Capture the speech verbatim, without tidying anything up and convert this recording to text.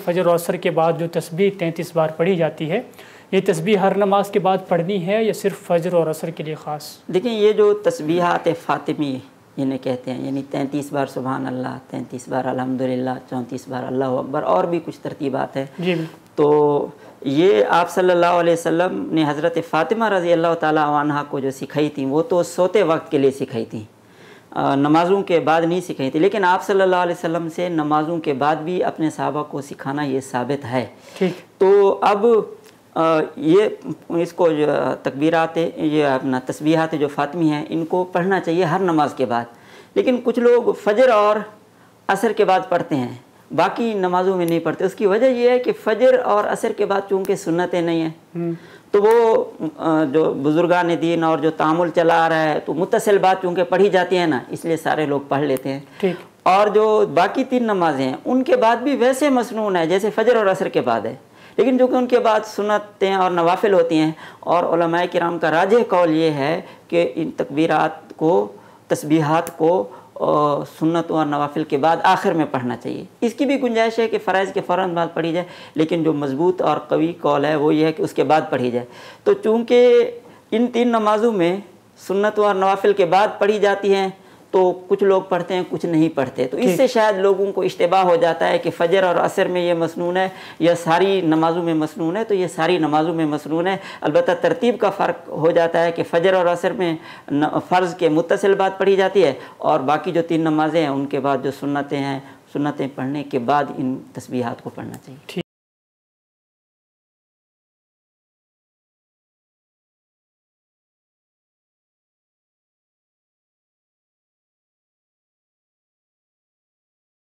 فجر و عصر کے بعد جو تسبیح تینتیس بار پڑھی جاتی ہے، یہ تسبیح ہر نماز کے بعد پڑھنی ہے یا صرف فجر اور عصر کے لیے خاص؟ دیکھیں، یہ جو تسبیحات فاطمی انہیں کہتے ہیں، یعنی تینتیس بار سبحان اللہ، تینتیس بار الحمدللہ، چونتیس بار اللہ اکبر، اور بھی کچھ ترتیبات ہیں. جی تو یہ آپ صلی اللہ علیہ وسلم نے حضرت فاطمہ رضی اللہ تعالیٰ عنہ کو جو سکھائی تھیں، وہ تو سوتے وقت کے لیے سکھائی تھیں، نمازوں کے بعد نہیں سکھائی تھی. لیکن آپ صلی اللہ علیہ وسلم سے نمازوں کے بعد بھی اپنے صحابہ کو سکھانا یہ ثابت ہے. تو اب یہ اس کو جو تکبیرات، یہ اپنا تسبیحات جو فاطمی ہیں، ان کو پڑھنا چاہیے ہر نماز کے بعد. لیکن کچھ لوگ فجر اور عصر کے بعد پڑھتے ہیں، باقی نمازوں میں نہیں پڑھتے. اس کی وجہ یہ ہے کہ فجر اور عصر کے بعد چونکہ سنتیں نہیں ہیں، تو وہ جو بزرگان دین اور جو تعامل چلا آ رہا ہے، تو متصل بات چونکہ پڑھی جاتی ہے نا، اس لیے سارے لوگ پڑھ لیتے ہیں. اور جو باقی تین نمازیں ہیں ان کے بعد بھی ویسے مسنون ہے جیسے فجر اور عصر کے بعد ہے، لیکن جو کہ ان کے بعد سنتیں اور نوافل ہوتی ہیں. اور علماء کرام کا راجح قول یہ ہے کہ ان تکبیرات کو، تسبیحات کو سنت اور نوافل کے بعد آخر میں پڑھنا چاہیے. اس کی بھی گنجائش ہے کہ فرائض کے فوراً بعد پڑھی جائے، لیکن جو مضبوط اور قوی قول ہے وہ یہ ہے کہ اس کے بعد پڑھی جائے. تو چونکہ ان تین نمازوں میں سنت اور نوافل کے بعد پڑھی جاتی ہیں، تو کچھ لوگ پڑھتے ہیں، کچھ نہیں پڑھتے. تو اس سے شاید لوگوں کو اشتباہ ہو جاتا ہے کہ فجر اور عصر میں یہ مسنون ہے یا ساری نمازوں میں مسنون ہے. تو یہ ساری نمازوں میں مسنون ہے. البتہ ترتیب کا فرق ہو جاتا ہے کہ فجر اور عصر میں فرض کے متصل بات پڑھی جاتی ہے، اور باقی جو تین نمازیں ہیں ان کے بعد جو سنتیں ہیں، سنتیں پڑھنے کے بعد ان تسبیحات کو پڑھنا چاہیے.